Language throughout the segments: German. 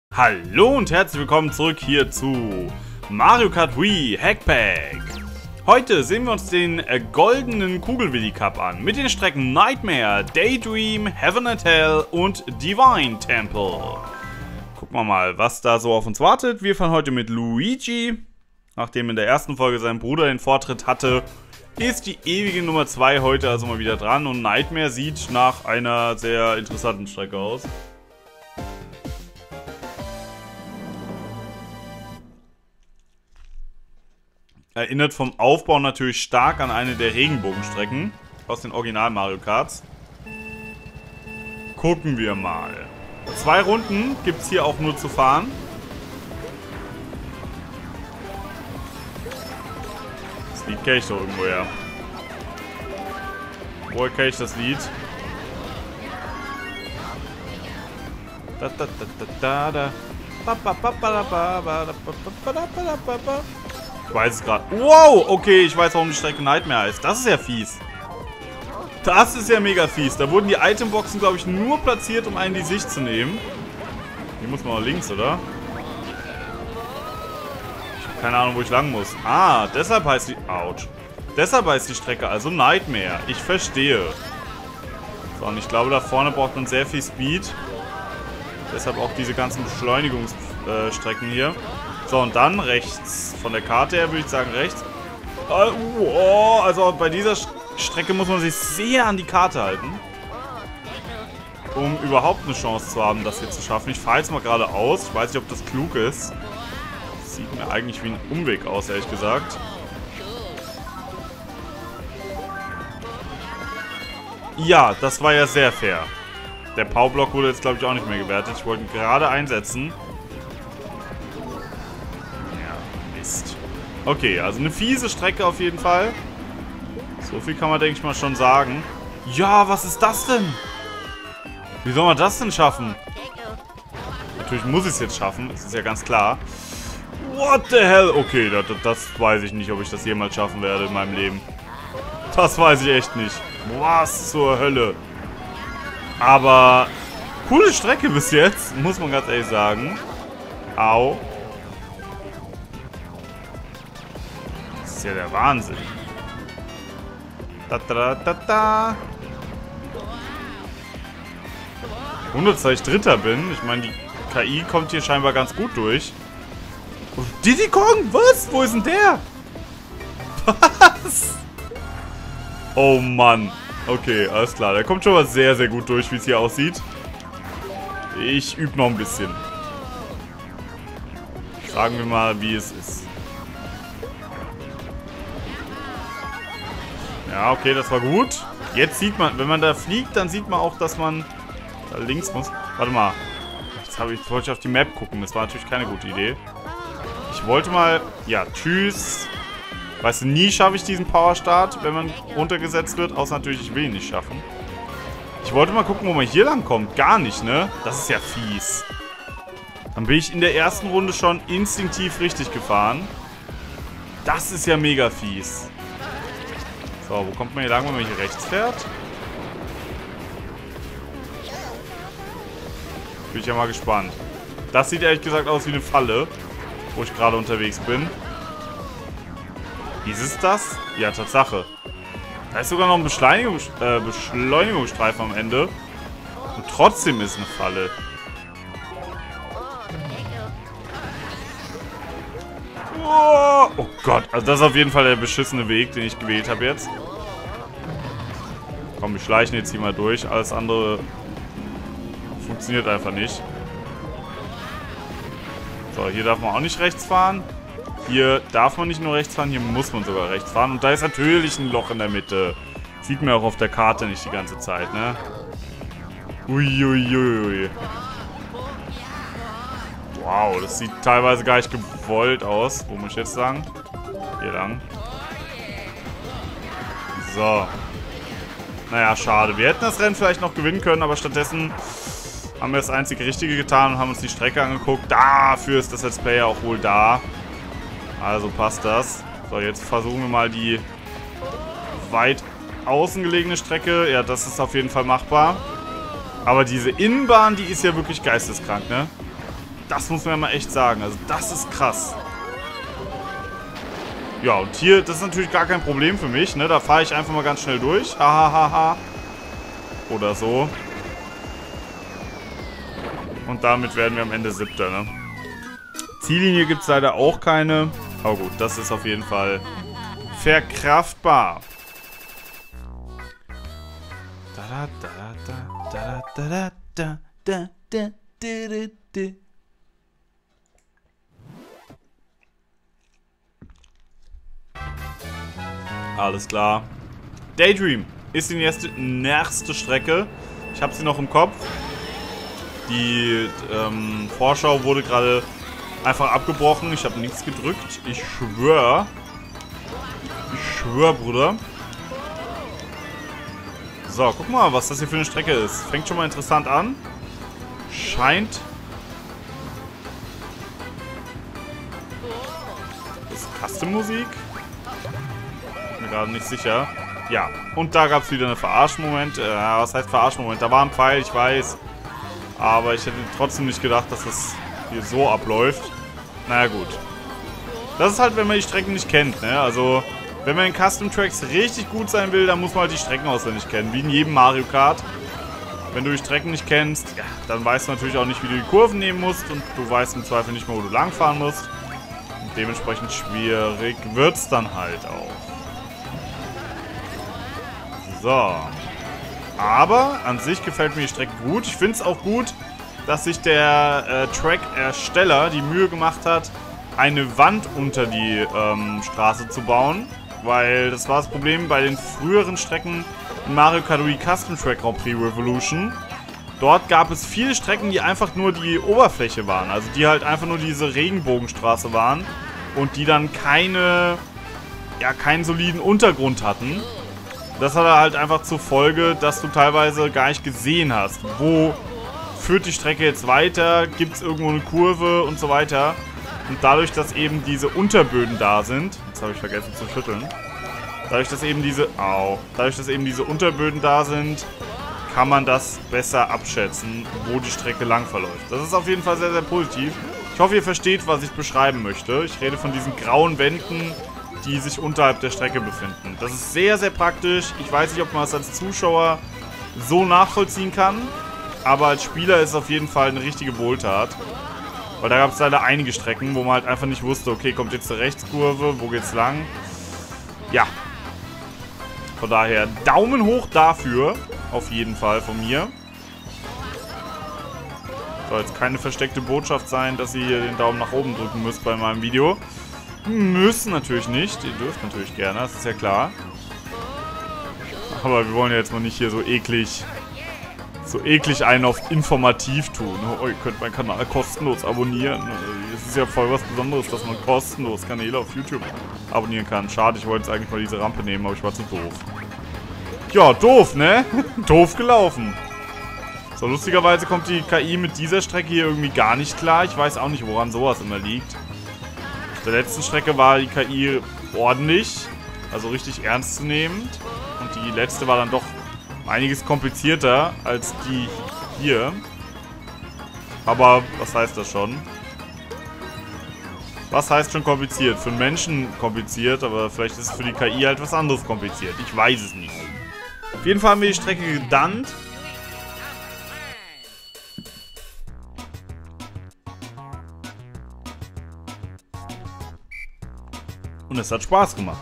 Hallo und herzlich willkommen zurück hier zu Mario Kart Wii Hackpack. Heute sehen wir uns den goldenen Kugelwilli Cup an mit den Strecken Nightmare, Daydream, Heaven and Hell und Divine Temple. Gucken wir mal, was da so auf uns wartet. Wir fahren heute mit Luigi. Nachdem in der ersten Folge sein Bruder den Vortritt hatte, ist die ewige Nummer 2 heute also mal wieder dran. Und Nightmare sieht nach einer sehr interessanten Strecke aus. Erinnert vom Aufbau natürlich stark an eine der Regenbogenstrecken aus den Original Mario Karts. Gucken wir mal. 2 Runden gibt es hier auch nur zu fahren. Das Lied kenne ich doch irgendwo her. Woher kenne ich das Lied? Ich weiß es gerade. Wow, okay, ich weiß, warum die Strecke Nightmare heißt. Das ist ja fies. Das ist ja mega fies. Da wurden die Itemboxen, glaube ich, nur platziert, um einen die Sicht zu nehmen. Hier muss man auch links, oder? Ich habe keine Ahnung, wo ich lang muss. Ah, deshalb heißt die... Autsch. Deshalb heißt die Strecke also Nightmare. Ich verstehe. So, und ich glaube, da vorne braucht man sehr viel Speed. Deshalb auch diese ganzen Beschleunigungsstrecken hier. So, und dann rechts. Von der Karte her würde ich sagen rechts. Also bei dieser Strecke muss man sich sehr an die Karte halten. Um überhaupt eine Chance zu haben, das hier zu schaffen. Ich fahre jetzt mal geradeaus. Ich weiß nicht, ob das klug ist. Das sieht mir eigentlich wie ein Umweg aus, ehrlich gesagt. Ja, das war ja sehr fair. Der Powerblock wurde jetzt, glaube ich, auch nicht mehr gewertet. Ich wollte ihn gerade einsetzen. Okay, also eine fiese Strecke auf jeden Fall. So viel kann man, denke ich mal, schon sagen. Ja, was ist das denn? Wie soll man das denn schaffen? Natürlich muss ich es jetzt schaffen, das ist ja ganz klar. What the hell? Okay, das weiß ich nicht, ob ich das jemals schaffen werde in meinem Leben. Das weiß ich echt nicht. Was zur Hölle? Aber coole Strecke bis jetzt, muss man ganz ehrlich sagen. Au. Das ist ja der Wahnsinn. Da. Wundert, dass ich Dritter bin. Ich meine, die KI kommt hier scheinbar ganz gut durch. Oh, Diddy Kong? Was? Wo ist denn der? Was? Oh Mann. Okay, alles klar. Der kommt schon mal sehr, sehr gut durch, wie es hier aussieht. Ich übe noch ein bisschen. Sagen wir mal, wie es ist. Ja, okay, das war gut. Jetzt sieht man, wenn man da fliegt, dann sieht man auch, dass man da links muss. Warte mal. Jetzt wollte ich auf die Map gucken. Das war natürlich keine gute Idee. Ich wollte mal... Ja, tschüss. Weißt du, nie schaffe ich diesen Powerstart, wenn man runtergesetzt wird. Außer natürlich, ich will ihn nicht schaffen. Ich wollte mal gucken, wo man hier lang kommt. Gar nicht, ne? Das ist ja fies. Dann bin ich in der ersten Runde schon instinktiv richtig gefahren. Das ist ja mega fies. So, wo kommt man hier lang, wenn man hier rechts fährt? Bin ich ja mal gespannt. Das sieht ehrlich gesagt aus wie eine Falle, wo ich gerade unterwegs bin. Ist es das? Ja, Tatsache. Da ist sogar noch ein Beschleunigungsstreifen am Ende. Und trotzdem ist eine Falle. Oh Gott, also das ist auf jeden Fall der beschissene Weg, den ich gewählt habe jetzt. Komm, wir schleichen jetzt hier mal durch. Alles andere funktioniert einfach nicht. So, hier darf man auch nicht rechts fahren. Hier darf man nicht nur rechts fahren, hier muss man sogar rechts fahren. Und da ist natürlich ein Loch in der Mitte. Sieht man auch auf der Karte nicht die ganze Zeit, ne? Uiuiui. Wow, das sieht teilweise gar nicht gewollt aus. Wo muss ich jetzt lang? Hier lang. So. Naja, schade. Wir hätten das Rennen vielleicht noch gewinnen können, aber stattdessen haben wir das einzige Richtige getan und haben uns die Strecke angeguckt. Dafür ist das Let's Play ja auch wohl da. Also passt das. So, jetzt versuchen wir mal die weit außen gelegene Strecke. Ja, das ist auf jeden Fall machbar. Aber diese Innenbahn, die ist ja wirklich geisteskrank, ne? Das muss man ja mal echt sagen. Also das ist krass. Ja, und hier, das ist natürlich gar kein Problem für mich, ne? Da fahre ich einfach mal ganz schnell durch. Hahaha. Oder so. Und damit werden wir am Ende 7. Ne? Ziellinie gibt es leider auch keine. Aber gut, das ist auf jeden Fall verkraftbar. Alles klar. Daydream ist die nächste Strecke. Ich habe sie noch im Kopf. Die Vorschau wurde gerade einfach abgebrochen. Ich habe nichts gedrückt. Ich schwöre. Ich schwöre, Bruder. So, guck mal, was das hier für eine Strecke ist. Fängt schon mal interessant an. Scheint... Ist Custom-Musik? Bin mir gerade nicht sicher. Ja, und da gab es wieder einen Verarschmoment. Was heißt Verarschmoment? Da war ein Pfeil, ich weiß. Aber ich hätte trotzdem nicht gedacht, dass das hier so abläuft. Naja, gut. Das ist halt, wenn man die Strecken nicht kennt, ne? Also, wenn man in Custom Tracks richtig gut sein will, dann muss man halt die Strecken auswendig kennen. Wie in jedem Mario Kart. Wenn du die Strecken nicht kennst, ja, dann weißt du natürlich auch nicht, wie du die Kurven nehmen musst. Und du weißt im Zweifel nicht mehr, wo du langfahren musst. Und dementsprechend schwierig wird's dann halt auch. So. Aber an sich gefällt mir die Strecke gut. Ich finde es auch gut, dass sich der Track-Ersteller die Mühe gemacht hat, eine Wand unter die Straße zu bauen. Weil das war das Problem bei den früheren Strecken in Mario Kart Wii Custom Track Grand Prix Revolution. Dort gab es viele Strecken, die einfach nur die Oberfläche waren. Also die halt einfach nur diese Regenbogenstraße waren. Und die dann keinen soliden Untergrund hatten. Das hat halt einfach zur Folge, dass du teilweise gar nicht gesehen hast, wo führt die Strecke jetzt weiter, gibt es irgendwo eine Kurve und so weiter. Und dadurch, dass eben diese Unterböden da sind, jetzt habe ich vergessen zu schütteln, dadurch, dass eben diese Unterböden da sind, kann man das besser abschätzen, wo die Strecke lang verläuft. Das ist auf jeden Fall sehr, sehr positiv. Ich hoffe, ihr versteht, was ich beschreiben möchte. Ich rede von diesen grauen Wänden, die sich unterhalb der Strecke befinden. Das ist sehr, sehr praktisch. Ich weiß nicht, ob man es als Zuschauer so nachvollziehen kann, aber als Spieler ist es auf jeden Fall eine richtige Wohltat. Weil da gab es leider einige Strecken, wo man halt einfach nicht wusste, okay, kommt jetzt eine Rechtskurve, wo geht's lang? Ja. Von daher Daumen hoch dafür, auf jeden Fall von mir. Soll jetzt keine versteckte Botschaft sein, dass ihr hier den Daumen nach oben drücken müsst bei meinem Video. Müssen natürlich nicht. Ihr dürft natürlich gerne, das ist ja klar. Aber wir wollen ja jetzt mal nicht hier so eklig einen auf informativ tun. Oh, ihr könnt meinen Kanal kostenlos abonnieren. Es ist ja voll was Besonderes, dass man kostenlos Kanäle auf YouTube abonnieren kann. Schade, ich wollte jetzt eigentlich mal diese Rampe nehmen, aber ich war zu doof. Ja, doof, ne? Doof gelaufen. So, lustigerweise kommt die KI mit dieser Strecke hier irgendwie gar nicht klar. Ich weiß auch nicht, woran sowas immer liegt. Auf der letzten Strecke war die KI ordentlich, also richtig ernstzunehmend. Und die letzte war dann doch einiges komplizierter als die hier. Aber was heißt das schon? Was heißt schon kompliziert? Für einen Menschen kompliziert, aber vielleicht ist es für die KI halt was anderes kompliziert. Ich weiß es nicht. Auf jeden Fall haben wir die Strecke gedannt. Und es hat Spaß gemacht.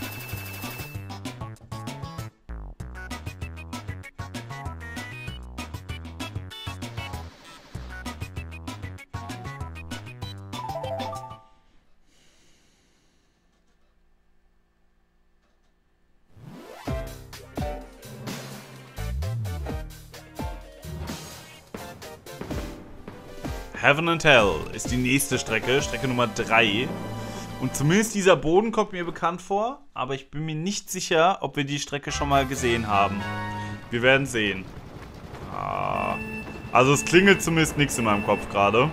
Heaven and Hell ist die nächste Strecke, Strecke Nummer 3. Und zumindest dieser Boden kommt mir bekannt vor, aber ich bin mir nicht sicher, ob wir die Strecke schon mal gesehen haben. Wir werden sehen. Also es klingelt zumindest nichts in meinem Kopf gerade.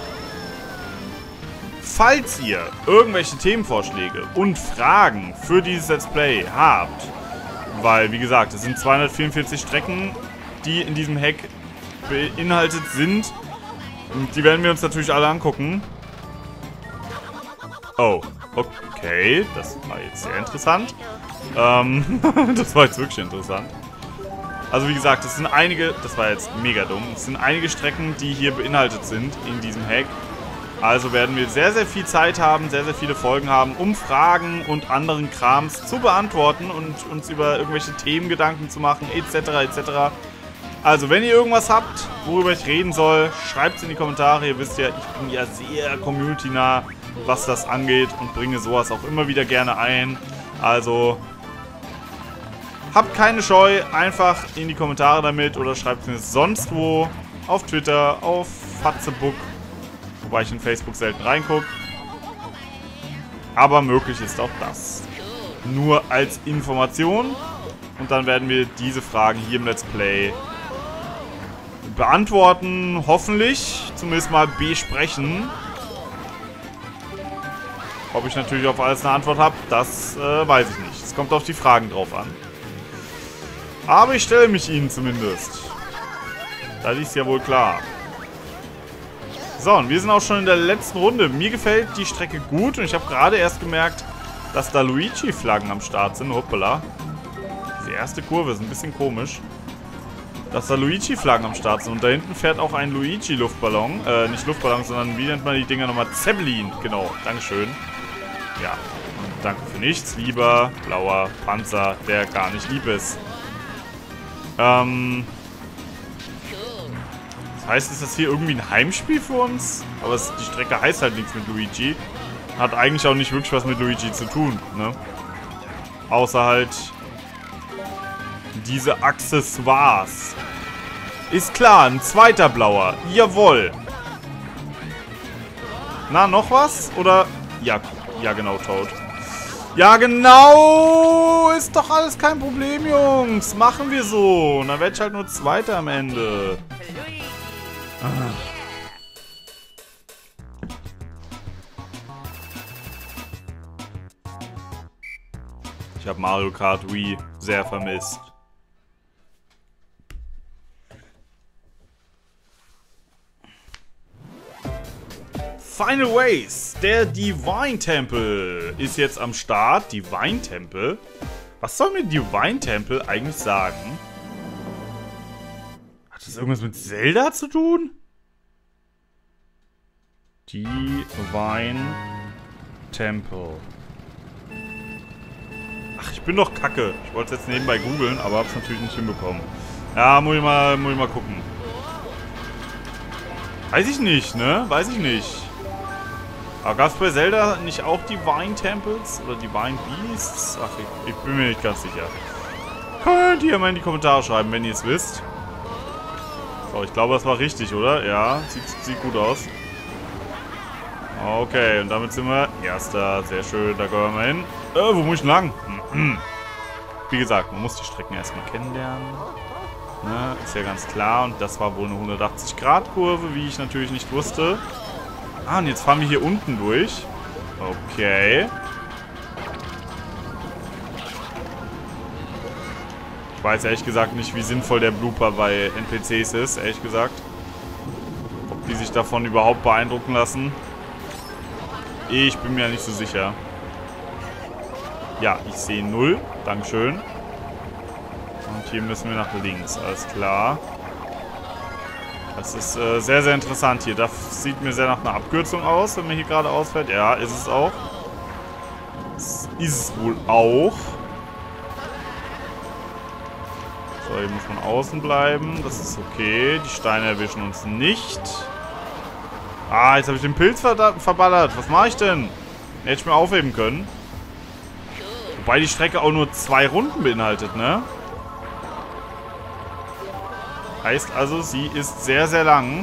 Falls ihr irgendwelche Themenvorschläge und Fragen für dieses Let's Play habt, weil, wie gesagt, es sind 244 Strecken, die in diesem Hack beinhaltet sind. Und die werden wir uns natürlich alle angucken. Oh, okay. Das war jetzt sehr interessant. Das war jetzt wirklich interessant. Also wie gesagt, es sind einige... Das war jetzt mega dumm. Es sind einige Strecken, die hier beinhaltet sind in diesem Hack. Also werden wir sehr, sehr viel Zeit haben, sehr, sehr viele Folgen haben, um Fragen und anderen Krams zu beantworten und uns über irgendwelche Themen Gedanken zu machen, etc., etc. Also, wenn ihr irgendwas habt, worüber ich reden soll, schreibt es in die Kommentare. Ihr wisst ja, ich bin ja sehr community-nah, was das angeht und bringe sowas auch immer wieder gerne ein. Also, habt keine Scheu, einfach in die Kommentare damit oder schreibt es mir sonst wo, auf Twitter, auf Fatzebook. Wobei ich in Facebook selten reingucke. Aber möglich ist auch das. Nur als Information. Und dann werden wir diese Fragen hier im Let's Play beantworten. Hoffentlich. Zumindest mal besprechen. Ob ich natürlich auf alles eine Antwort habe, das weiß ich nicht. Es kommt auf die Fragen drauf an. Aber ich stelle mich ihnen zumindest. Das ist ja wohl klar. So, und wir sind auch schon in der letzten Runde. Mir gefällt die Strecke gut und ich habe gerade erst gemerkt, dass da Luigi-Flaggen am Start sind. Hoppala. Die erste Kurve ist ein bisschen komisch. Dass da Luigi-Flaggen am Start sind. Und da hinten fährt auch ein Luigi-Luftballon. Nicht Luftballon, sondern wie nennt man die Dinger nochmal? Zeppelin. Genau, dankeschön. Ja, und danke für nichts, lieber blauer Panzer, der gar nicht lieb ist. Heißt, ist das hier irgendwie ein Heimspiel für uns? Aber die Strecke heißt halt nichts mit Luigi. Hat eigentlich auch nicht wirklich was mit Luigi zu tun, ne? Außer halt diese Accessoires. Ist klar, ein zweiter blauer. Jawohl. Na, noch was? Oder? Ja, ja genau, Toad. Ja, genau. Ist doch alles kein Problem, Jungs. Machen wir so. Und dann werde ich halt nur Zweiter am Ende. Ich habe Mario Kart Wii sehr vermisst. Final Race, der Divine Temple ist jetzt am Start. Divine Temple? Was soll mir Divine Temple eigentlich sagen? Hat das irgendwas mit Zelda zu tun? Divine Temple. Ach, ich bin doch kacke. Ich wollte es jetzt nebenbei googeln, aber hab's natürlich nicht hinbekommen. Ja, muss ich mal gucken. Weiß ich nicht, ne? Weiß ich nicht. Aber gab es bei Zelda nicht auch Divine Temples? Oder Divine Beasts? Ach, ich bin mir nicht ganz sicher. Könnt ihr mal in die Kommentare schreiben, wenn ihr es wisst. So, ich glaube, das war richtig, oder? Ja, sieht gut aus. Okay, und damit sind wir Erster. Sehr schön, da gehen wir hin. Wo muss ich denn lang? Wie gesagt, man muss die Strecken erstmal kennenlernen. Ne, ist ja ganz klar. Und das war wohl eine 180-Grad-Kurve, wie ich natürlich nicht wusste. Ah, und jetzt fahren wir hier unten durch. Okay. Ich weiß ehrlich gesagt nicht, wie sinnvoll der Blooper bei NPCs ist, ehrlich gesagt. Ob die sich davon überhaupt beeindrucken lassen. Ich bin mir ja nicht so sicher. Ja, ich sehe 0. Dankeschön. Und hier müssen wir nach links. Alles klar. Das ist sehr, sehr interessant hier. Das sieht mir sehr nach einer Abkürzung aus, wenn man hier gerade ausfährt. Ja, ist es auch. Das ist es wohl auch. So, hier muss man außen bleiben. Das ist okay. Die Steine erwischen uns nicht. Ah, jetzt habe ich den Pilz verballert. Was mache ich denn? Hätte ich mir aufheben können. Wobei die Strecke auch nur 2 Runden beinhaltet, ne? Heißt also, sie ist sehr, sehr lang.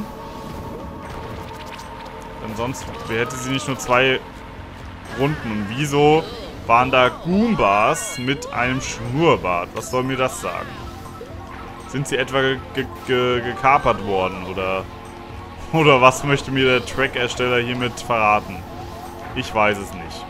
Denn sonst hätte sie nicht nur 2 Runden. Und wieso waren da Goombas mit einem Schnurrbart? Was soll mir das sagen? Sind sie etwa gekapert worden? Oder was möchte mir der Track-Ersteller hiermit verraten? Ich weiß es nicht.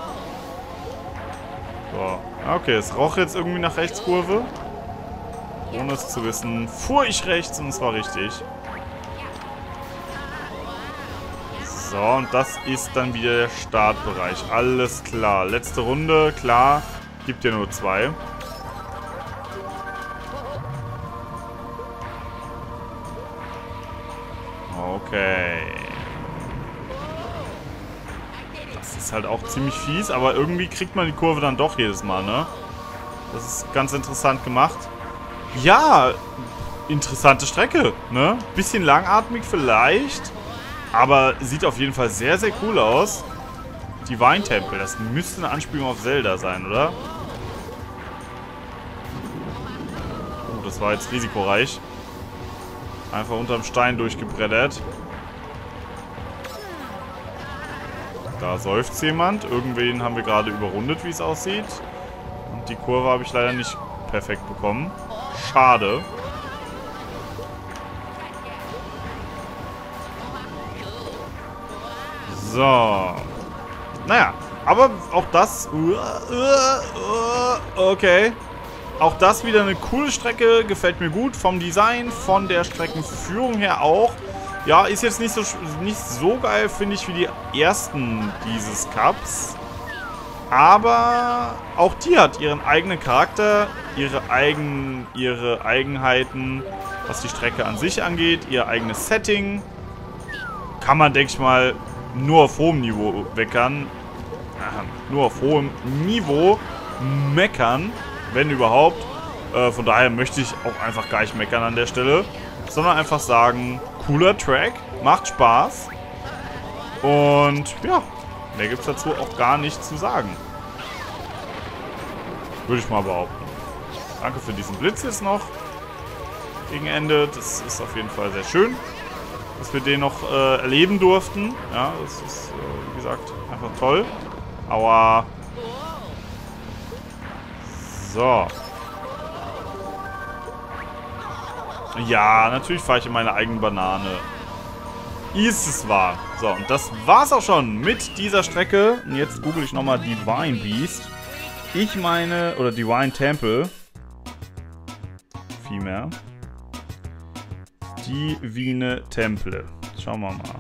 So. Okay, es roch jetzt irgendwie nach Rechtskurve. ohne es zu wissen, fuhr ich rechts und es war richtig. So, und das ist dann wieder der Startbereich. Alles klar. Letzte Runde, klar. Gibt ja nur 2. Okay. Das ist halt auch ziemlich fies, aber irgendwie kriegt man die Kurve dann doch jedes Mal, ne? Das ist ganz interessant gemacht. Ja, interessante Strecke, ne? Bisschen langatmig vielleicht, aber sieht auf jeden Fall sehr, sehr cool aus. Divine Temple, das müsste eine Anspielung auf Zelda sein, oder? Oh, das war jetzt risikoreich. Einfach unterm Stein durchgebreddert. Da seufzt jemand. Irgendwen haben wir gerade überrundet, wie es aussieht. Und die Kurve habe ich leider nicht perfekt bekommen. Schade. So. Naja, aber auch das... Okay. Auch das wieder eine coole Strecke. Gefällt mir gut. Vom Design, von der Streckenführung her auch. Ja, ist jetzt nicht so geil, finde ich, wie die ersten dieses Cups. Aber auch die hat ihren eigenen Charakter, ihre Eigenheiten, was die Strecke an sich angeht, ihr eigenes Setting. Kann man, denke ich mal, nur auf hohem Niveau meckern. Nur auf hohem Niveau meckern, wenn überhaupt. Von daher möchte ich auch einfach gar nicht meckern an der Stelle, sondern einfach sagen, cooler Track, macht Spaß. Und ja, mehr gibt es dazu auch gar nicht zu sagen. Würde ich mal behaupten. Danke für diesen Blitz jetzt noch gegen Ende. Das ist auf jeden Fall sehr schön, dass wir den noch erleben durften. Ja, das ist, wie gesagt, einfach toll. Aua. So. Ja, natürlich fahre ich in meine eigene Banane. Ist es wahr. So, und das war's auch schon mit dieser Strecke. Und jetzt google ich nochmal Divine Beast. Ich meine, oder Divine Temple. Vielmehr. Divine Temple. Schauen wir mal.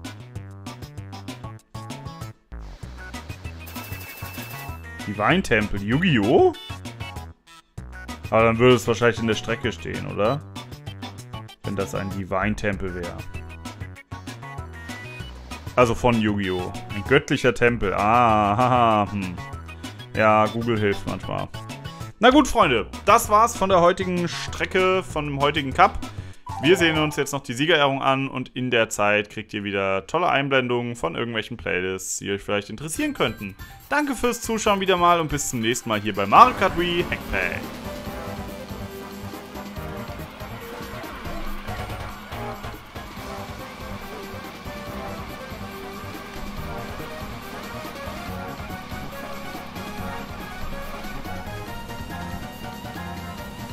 Divine Temple. Yu-Gi-Oh? Aber dann würde es wahrscheinlich in der Strecke stehen, oder? Wenn das ein Divine Temple wäre. Also von Yu-Gi-Oh! Ein göttlicher Tempel. Ah, haha. Ja, Google hilft manchmal. Na gut, Freunde. Das war's von der heutigen Strecke, von dem heutigen Cup. Wir sehen uns jetzt noch die Siegerehrung an und in der Zeit kriegt ihr wieder tolle Einblendungen von irgendwelchen Playlists, die euch vielleicht interessieren könnten. Danke fürs Zuschauen wieder mal und bis zum nächsten Mal hier bei Mario Kart Wii Hackpack.